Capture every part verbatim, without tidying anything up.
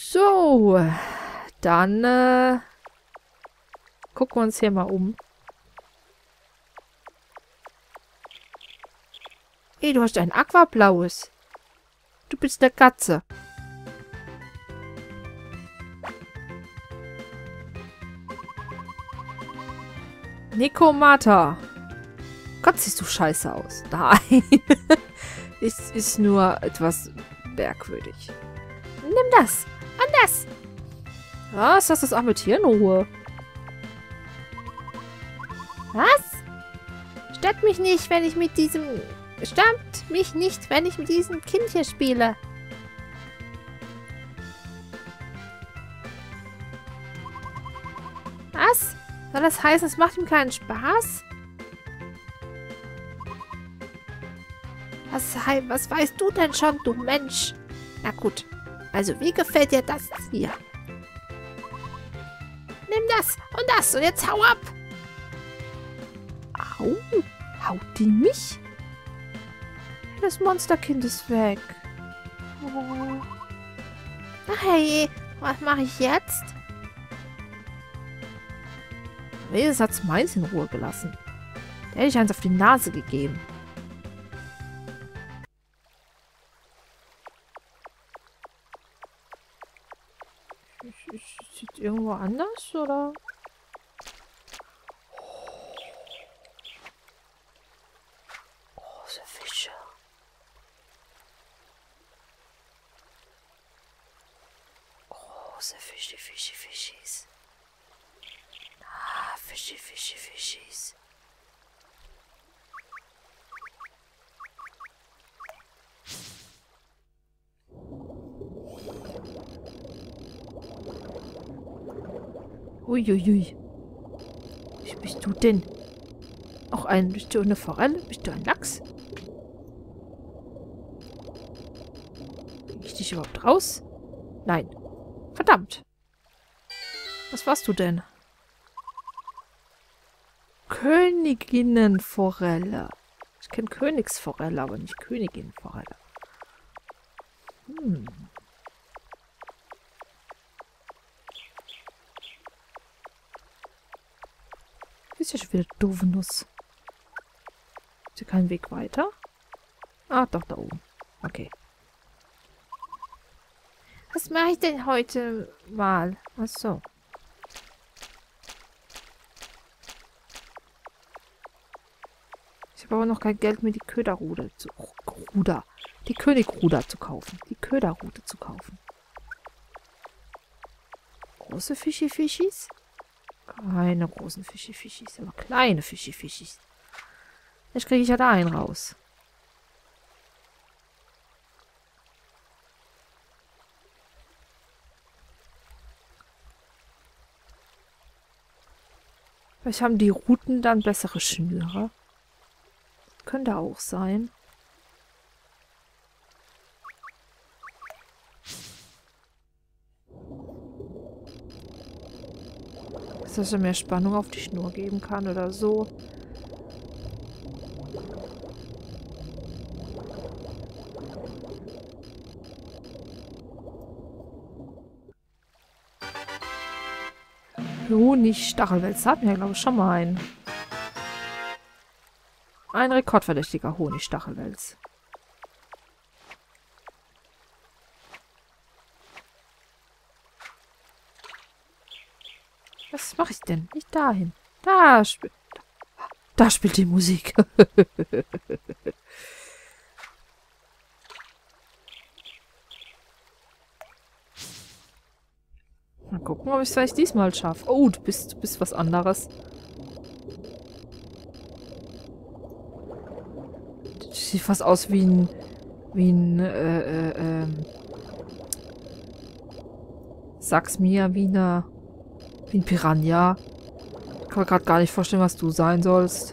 So, dann äh, gucken wir uns hier mal um. Hey, du hast ein aquablaues. Du bist eine Katze. Nikomata. Gott, siehst du scheiße aus. Nein. Es ist nur etwas merkwürdig. Nimm das. Und das. Was? Lass das arme Tier in Ruhe. Was? Stört mich nicht, wenn ich mit diesem... Stört mich nicht, wenn ich mit diesem Kind hier spiele. Was? Soll das heißen, es macht ihm keinen Spaß? Was, was weißt du denn schon, du Mensch? Na gut. Also, wie gefällt dir das hier? Nimm das und das und jetzt hau ab. Au, haut die mich? Das Monsterkind ist weg. Oh. Ach hey, was mache ich jetzt? Wenigstens hat's meins in Ruhe gelassen. Der hätte ich eins auf die Nase gegeben. Sieht irgendwo anders, oder? Große Fische. Große Fische, Fische, Fischis. Ah, Fische, Fische, Fischis. Uiuiui. Was bist du denn? Auch ein, bist du eine Forelle? Bist du ein Lachs? Krieg ich dich überhaupt raus? Nein. Verdammt. Was warst du denn? Königinnenforelle. Ich kenne Königsforelle, aber nicht Königinnenforelle. Hm. Ist ja schon wieder doofe Nuss. Ist hier kein Weg weiter? Ah, doch, da oben. Okay. Was mache ich denn heute mal? Ach so. Ich habe aber noch kein Geld, mir die Köderruder zu... Ruder. Die Königruder zu kaufen. Die Köderrute zu kaufen. Große Fischi-Fischis? Keine großen Fischi-Fischis, aber kleine Fischi-Fischis. Jetzt kriege ich ja da einen raus. Vielleicht haben die Ruten dann bessere Schnüre. Könnte auch sein. Dass er mehr Spannung auf die Schnur geben kann oder so. Honigstachelwälzer hatten wir, glaube ich, schon mal einen. Ein rekordverdächtiger Honigstachelwälz. Was mache ich denn? Nicht dahin. Da spielt... Da spielt die Musik. Mal gucken, ob ich es vielleicht diesmal schaffe. Oh, du bist, du bist was anderes. Das sieht fast aus wie ein... Wie ein... Äh, äh, ähm... Sag's mir, wie eine... Wie ein Piranha. Ich kann mir gerade gar nicht vorstellen, was du sein sollst.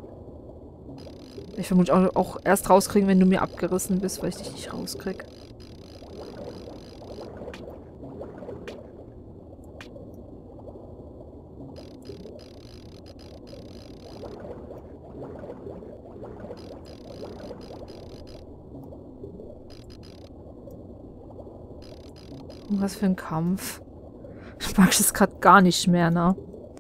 Ich vermute auch, auch erst rauskriegen, wenn du mir abgerissen bist, weil ich dich nicht rauskrieg. Was für ein Kampf. Ich mag es gerade gar nicht mehr, ne?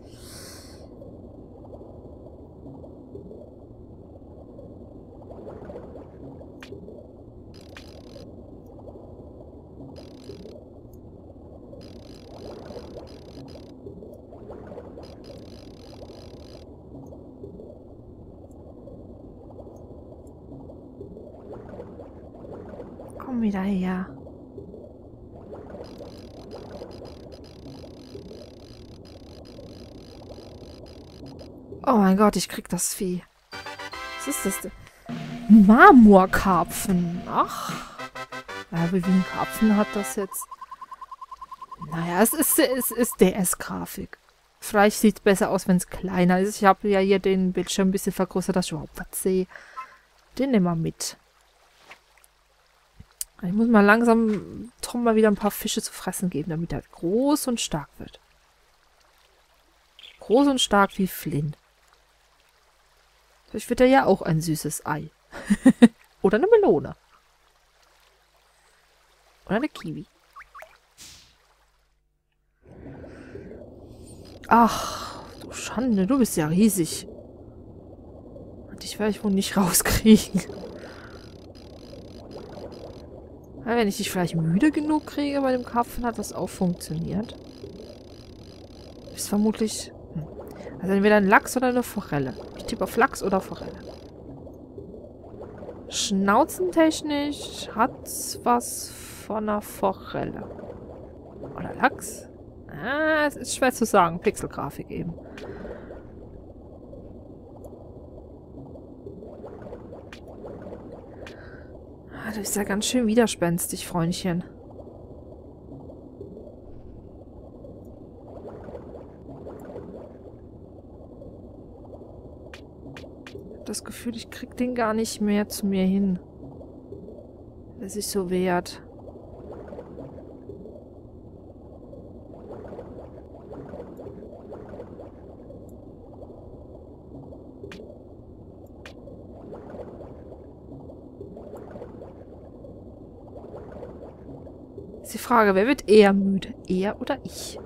Komm wieder her. Oh mein Gott, ich krieg das Vieh. Was ist das denn? Marmorkarpfen. Ach. Ja, aber wie ein Karpfen hat das jetzt? Naja, es ist, es ist D S-Grafik. Vielleicht sieht es besser aus, wenn es kleiner ist. Ich habe ja hier den Bildschirm ein bisschen vergrößert, dass ich überhaupt was sehe. Den nehmen wir mit. Ich muss mal langsam Tom mal wieder ein paar Fische zu fressen geben, damit er groß und stark wird. Groß und stark wie Flynn. Vielleicht wird er ja auch ein süßes Ei. Oder eine Melone. Oder eine Kiwi. Ach, du Schande, du bist ja riesig. Und dich werde ich wohl nicht rauskriegen. Ja, wenn ich dich vielleicht müde genug kriege bei dem Karpfen, hat das auch funktioniert. Ist vermutlich... Hm. Also entweder ein Lachs oder eine Forelle. Ich tippe auf Lachs oder Forelle. Schnauzentechnisch hat's was von einer Forelle. Oder Lachs? Ah, es ist schwer zu sagen. Pixelgrafik eben. Ah, du bist ja ganz schön widerspenstig, Freundchen. Ich habe das Gefühl, ich krieg den gar nicht mehr zu mir hin. Der sich so wehrt. Ist die Frage, wer wird eher müde? Er oder ich?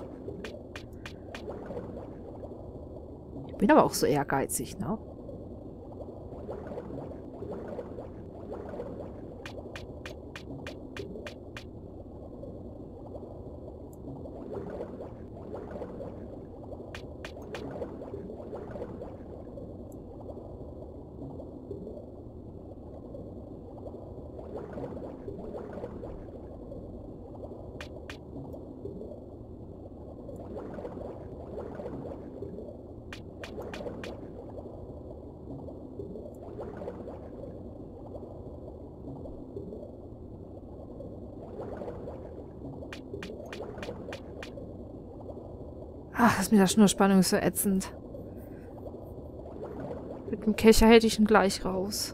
Ich bin aber auch so ehrgeizig, ne? Ach, das mit der Schnurspannung ist so ätzend. Mit dem Kescher hätte ich ihn gleich raus.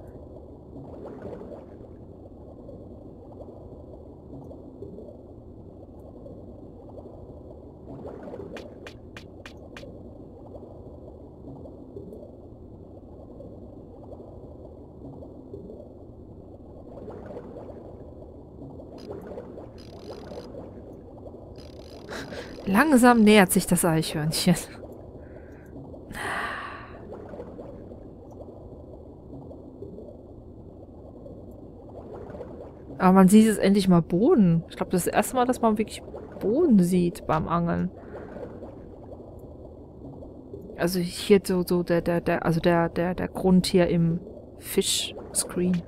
Langsam nähert sich das Eichhörnchen. Aber man sieht es endlich mal Boden. Ich glaube, das ist das erste Mal, dass man wirklich Boden sieht beim Angeln. Also hier so, so der, der, der, also der, der, der Grund hier im Fischscreen.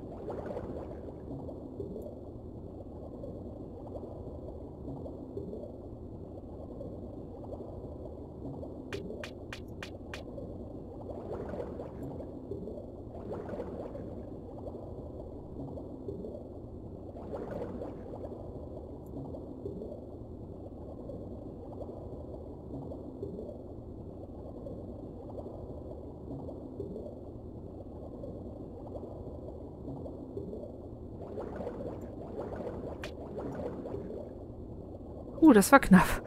Uh, das war knapp.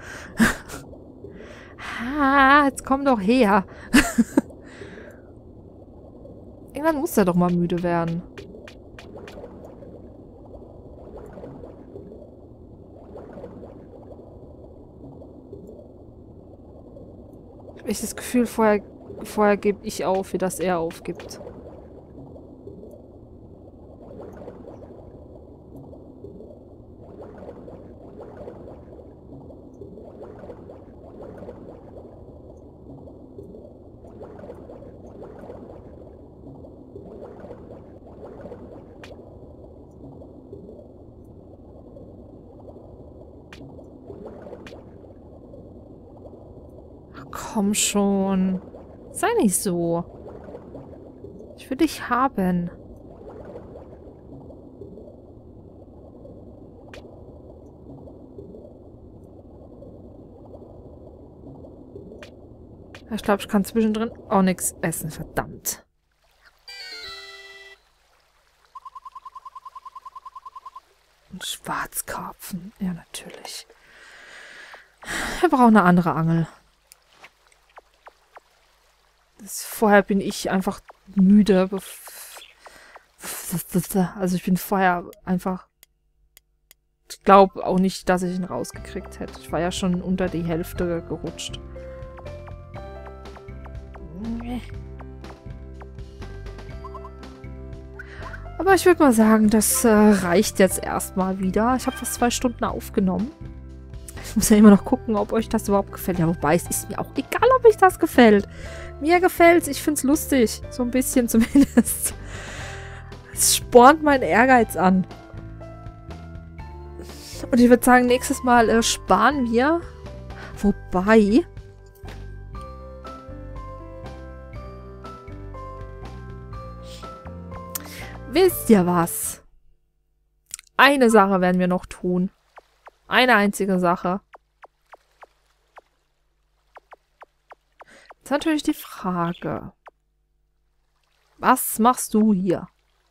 Ah, jetzt komm doch her. Irgendwann muss er doch mal müde werden. habe ich das Gefühl, vorher, vorher gebe ich auf, wie das er aufgibt. Komm schon. Sei nicht so. Ich will dich haben. Ich glaube, ich kann zwischendrin auch nichts essen. Verdammt. Und Schwarzkarpfen. Ja, natürlich. Wir brauchen eine andere Angel. Das, vorher bin ich einfach müde. Also ich bin vorher einfach... Ich glaube auch nicht, dass ich ihn rausgekriegt hätte. Ich war ja schon unter die Hälfte gerutscht. Aber ich würde mal sagen, das äh, reicht jetzt erstmal wieder. Ich habe fast zwei Stunden aufgenommen. Ich muss ja immer noch gucken, ob euch das überhaupt gefällt. Ja, wobei, es ist mir auch egal, ob euch das gefällt. Mir gefällt's. Ich find's lustig. So ein bisschen zumindest. Es spornt meinen Ehrgeiz an. Und ich würde sagen, nächstes Mal äh, sparen wir. Wobei... Wisst ihr was? Eine Sache werden wir noch tun. Eine einzige Sache. Jetzt ist natürlich die Frage. Was machst du hier?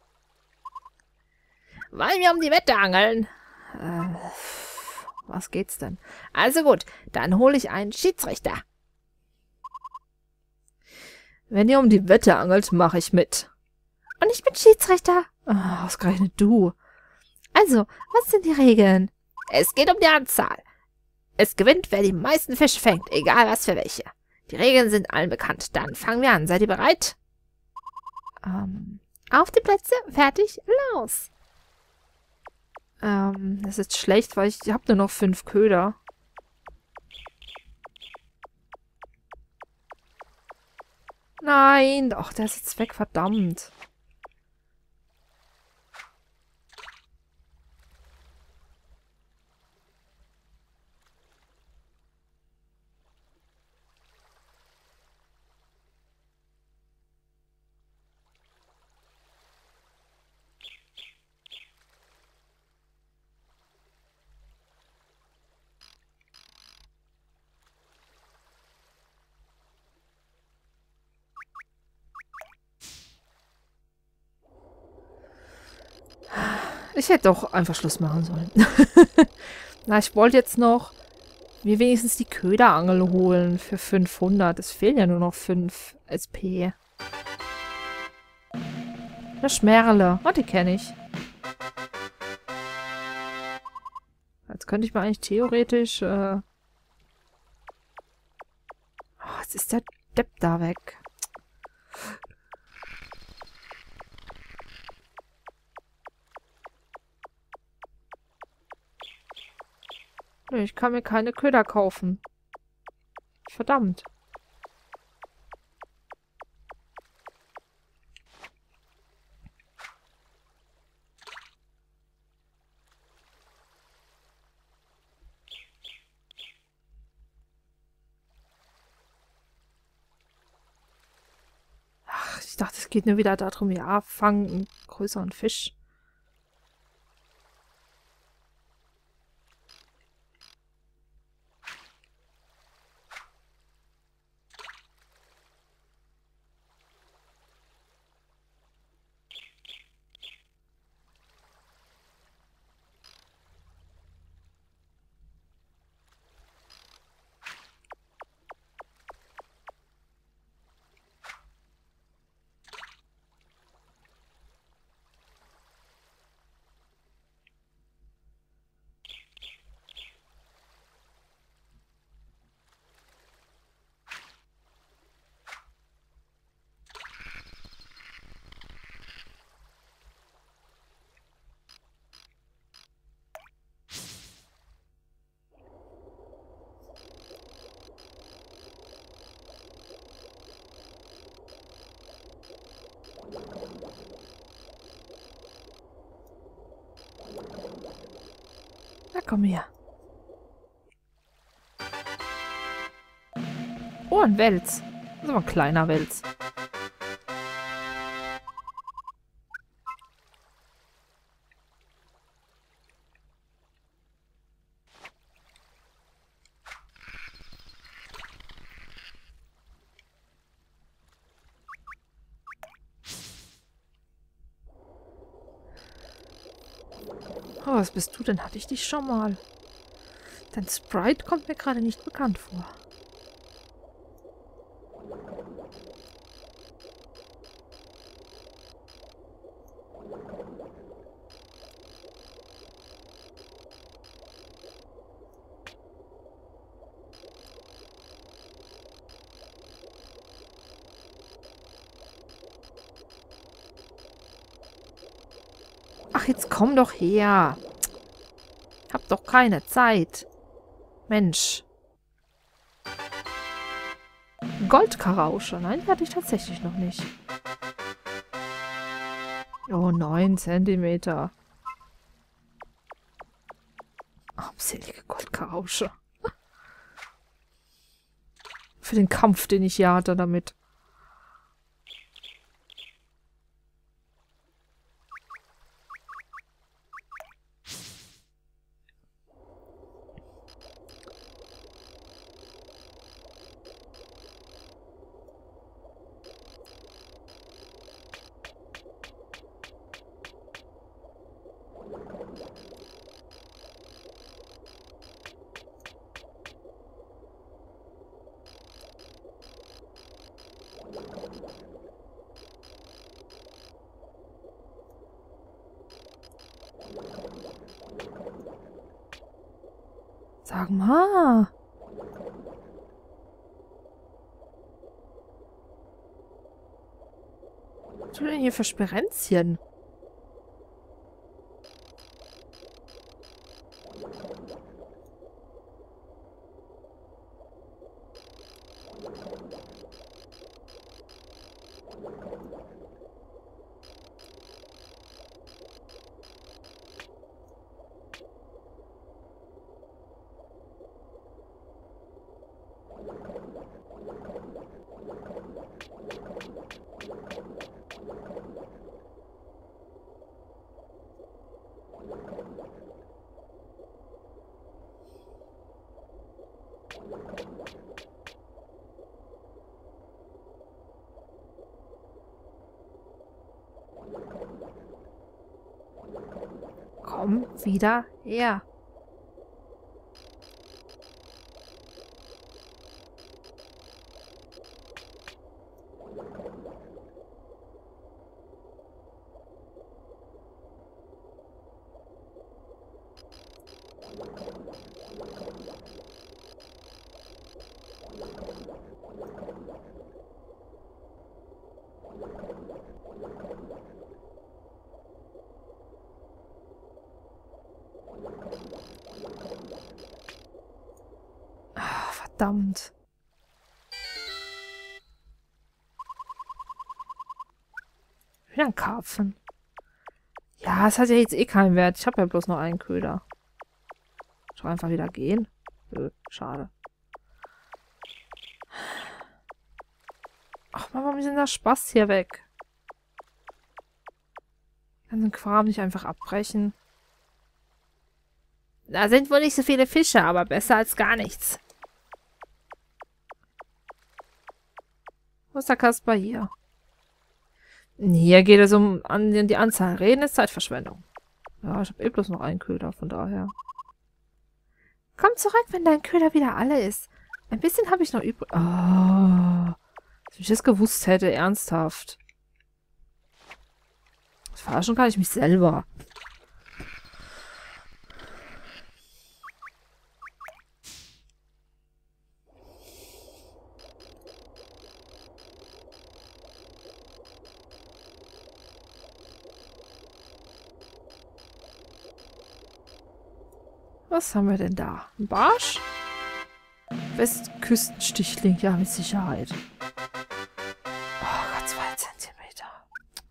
Weil wir um die Wette angeln. Äh, was geht's denn? Also gut, dann hole ich einen Schiedsrichter. Wenn ihr um die Wette angelt, mache ich mit. Und ich bin Schiedsrichter. Oh, ausgerechnet du. Also, was sind die Regeln? Es geht um die Anzahl. Es gewinnt, wer die meisten Fische fängt, egal was für welche. Die Regeln sind allen bekannt. Dann fangen wir an. Seid ihr bereit? Ähm, auf die Plätze, fertig, los. Ähm, das ist schlecht, weil ich, ich habe nur noch fünf Köder. Nein, doch, der ist jetzt weg, verdammt. Ich hätte doch einfach Schluss machen sollen. Na, ich wollte jetzt noch mir wenigstens die Köderangel holen für fünfhundert. Es fehlen ja nur noch fünf S P. Eine Schmerle. Oh, die kenne ich. Jetzt könnte ich mir eigentlich theoretisch... Äh oh, jetzt ist der Depp da weg. Ich kann mir keine Köder kaufen. Verdammt. Ach, ich dachte, es geht nur wieder darum, ja, fangen einen größeren Fisch. Na komm her. Oh, ein Wels. Das ist aber ein kleiner Wels. Oh, was bist du denn? Hatte ich dich schon mal? Dein Sprite kommt mir gerade nicht bekannt vor. Ach, jetzt komm doch her. Hab doch keine Zeit. Mensch. Goldkarausche. Nein, die hatte ich tatsächlich noch nicht. Oh, neun Zentimeter. Armselige Goldkarausche. Für den Kampf, den ich hier hatte damit. Sag mal. Was tut denn hier für Sperenzchen? Komm wieder her. Ah, verdammt. Wieder ein Karpfen. Ja, es hat ja jetzt eh keinen Wert. Ich habe ja bloß noch einen Köder. Soll einfach wieder gehen? Nö, schade. Ach Mann, warum ist denn der Spaß hier weg? Kann den Kram nicht einfach abbrechen? Da sind wohl nicht so viele Fische, aber besser als gar nichts. Wo ist der Kasper hier? Hier geht es um an die Anzahl. Reden ist Zeitverschwendung. Ja, ich habe eh bloß noch einen Köder, von daher. Komm zurück, wenn dein Köder wieder alle ist. Ein bisschen habe ich noch übrig. Oh, wenn ich das gewusst hätte, ernsthaft. Das verarschen kann ich mich selber. Was haben wir denn da? Ein Barsch? Westküstenstichling, ja, mit Sicherheit. Oh Gott, zwei Zentimeter.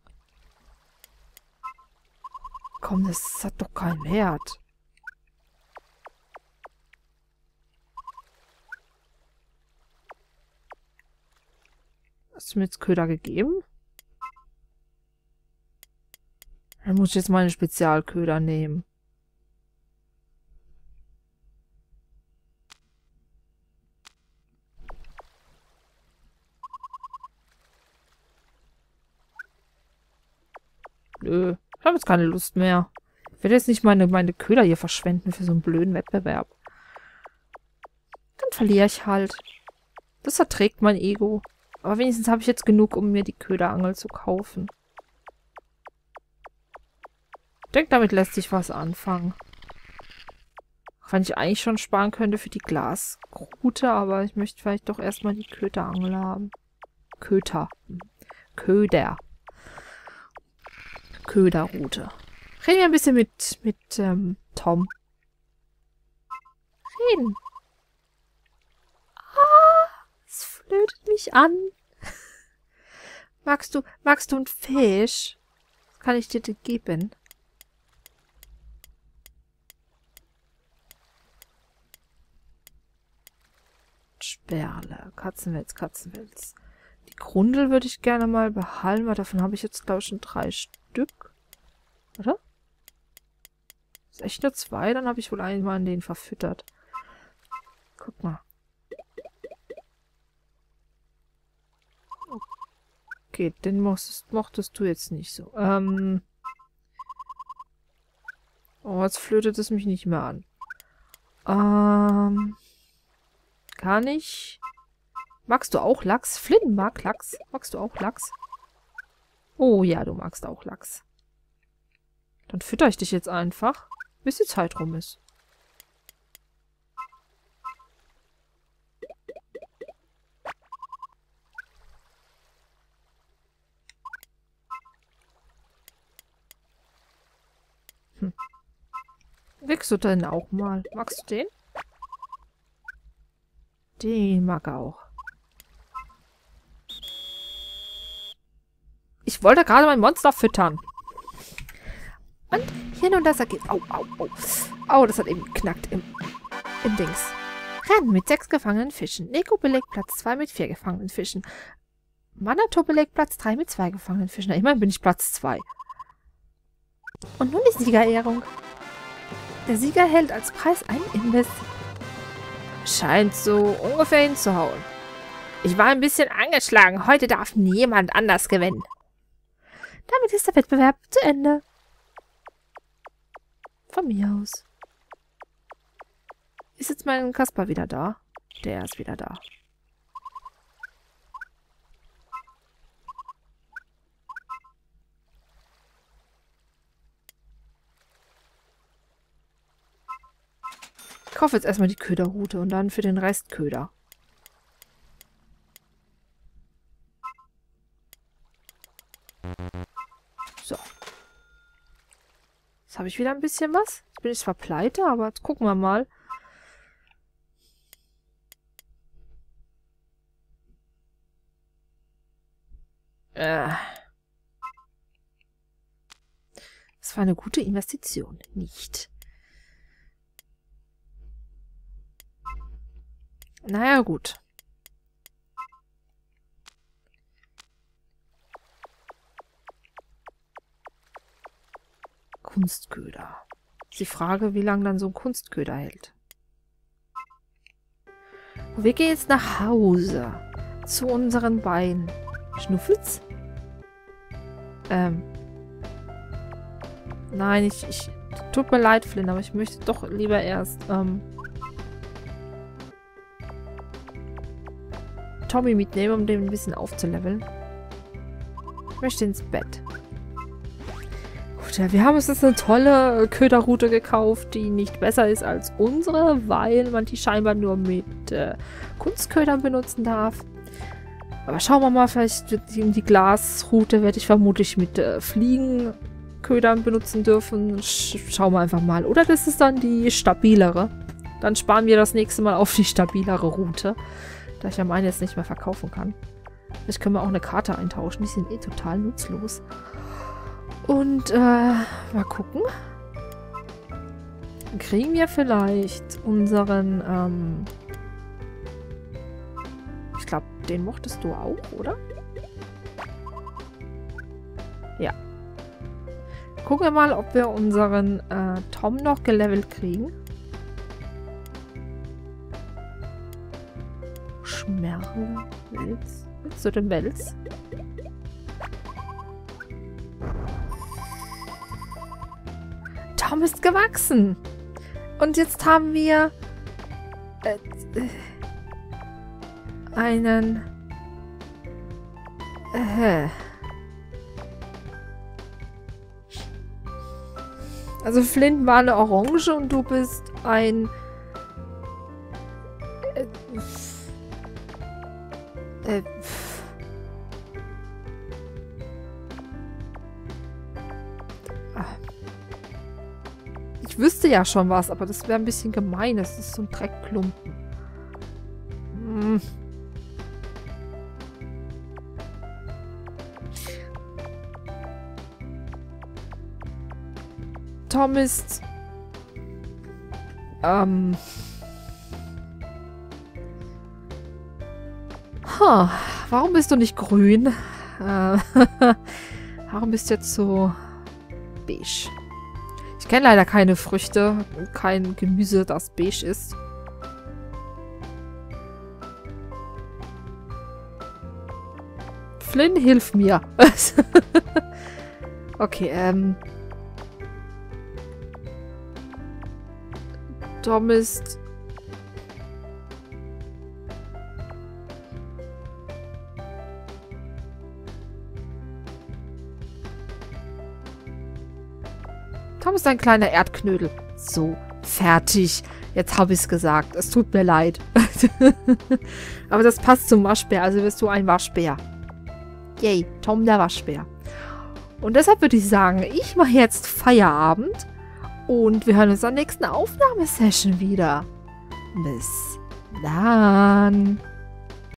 Komm, das hat doch keinen Wert. Hast du mir jetzt Köder gegeben? Dann muss ich jetzt meine Spezialköder nehmen. Nö, ich habe jetzt keine Lust mehr. Ich werde jetzt nicht meine, meine Köder hier verschwenden für so einen blöden Wettbewerb. Dann verliere ich halt. Das erträgt mein Ego. Aber wenigstens habe ich jetzt genug, um mir die Köderangel zu kaufen. Ich denke, damit lässt sich was anfangen. Auch wenn ich eigentlich schon sparen könnte für die Glasrute, aber ich möchte vielleicht doch erstmal die Köderangel haben. Köter. Köder. Köderrute. Reden wir ein bisschen mit, mit ähm, Tom. Reden. Ah, es flötet mich an. Magst du, magst du einen Fisch? Was kann ich dir denn geben? Sperle. Katzenwels, Katzenwels. Die Grundel würde ich gerne mal behalten, weil davon habe ich jetzt, glaube ich, schon drei Stück. Oder? Ist echt nur zwei? Dann habe ich wohl einmal an den verfüttert. Guck mal. Okay, den mochtest, mochtest du jetzt nicht so. Ähm. Oh, jetzt flötet es mich nicht mehr an. Ähm. Kann ich... Magst du auch Lachs? Flynn mag Lachs. Magst du auch Lachs? Oh ja, du magst auch Lachs. Dann fütter ich dich jetzt einfach, bis die Zeit rum ist. Hm. Wächst du denn auch mal? Magst du den? Den mag er auch. Ich wollte gerade mein Monster füttern. Und hier nun das Ergebnis. Au, au, au. Au, das hat eben geknackt im, im Dings. Rennen mit sechs gefangenen Fischen. Neko belegt Platz zwei mit vier gefangenen Fischen. Manato belegt Platz drei mit zwei gefangenen Fischen. Na, immerhin bin ich Platz zwei. Und nun die Siegerehrung. Der Sieger hält als Preis einen Imbiss. Scheint so ungefähr hinzuhauen. Ich war ein bisschen angeschlagen. Heute darf niemand anders gewinnen. Damit ist der Wettbewerb zu Ende. Von mir aus. Ist jetzt mein Kasper wieder da? Der ist wieder da. Ich kaufe jetzt erstmal die Köderrute und dann für den Rest Köder. So. Jetzt habe ich wieder ein bisschen was. Jetzt bin ich zwar pleite, aber jetzt gucken wir mal. Äh. Das war eine gute Investition. Nicht. Naja, gut. Kunstköder. Die Frage, wie lange dann so ein Kunstköder hält. Wir gehen jetzt nach Hause. Zu unseren beiden Schnuffels. Ähm. Nein, ich, ich... Tut mir leid, Flynn, aber ich möchte doch lieber erst, ähm... Tommy mitnehmen, um den ein bisschen aufzuleveln. Ich möchte ins Bett. Gut, ja, wir haben uns jetzt eine tolle Köderrute gekauft, die nicht besser ist als unsere, weil man die scheinbar nur mit äh, Kunstködern benutzen darf. Aber schauen wir mal, vielleicht die, die Glasrute werde ich vermutlich mit äh, Fliegenködern benutzen dürfen. Sch schauen wir einfach mal. Oder das ist dann die stabilere. Dann sparen wir das nächste Mal auf die stabilere Route. Da ich ja meine jetzt nicht mehr verkaufen kann. Vielleicht können wir auch eine Karte eintauschen. Die sind eh total nutzlos. Und, äh, mal gucken. Dann kriegen wir vielleicht unseren, ähm... Ich glaube, den mochtest du auch, oder? Ja. Gucken wir mal, ob wir unseren äh, Tom noch gelevelt kriegen. Schmerle, Wels. Willst du den Wels? Tom ist gewachsen. Und jetzt haben wir äh, äh, einen äh, also Flint war eine Orange und du bist ein äh, äh, ich wüsste ja schon was, aber das wäre ein bisschen gemein. Das ist so ein Dreckklumpen. Hm. Tom ist... Ähm... Huh. Warum bist du nicht grün? Äh, warum bist du jetzt so beige? Ich kenne leider keine Früchte, kein Gemüse, das beige ist. Flynn, hilf mir. Okay, ähm... Tom ist... Tom ist ein kleiner Erdknödel. So, fertig. Jetzt habe ich es gesagt. Es tut mir leid. Aber das passt zum Waschbär, also wirst du ein Waschbär. Yay, Tom der Waschbär. Und deshalb würde ich sagen, ich mache jetzt Feierabend und wir hören uns in der nächsten Aufnahmesession wieder. Bis dann.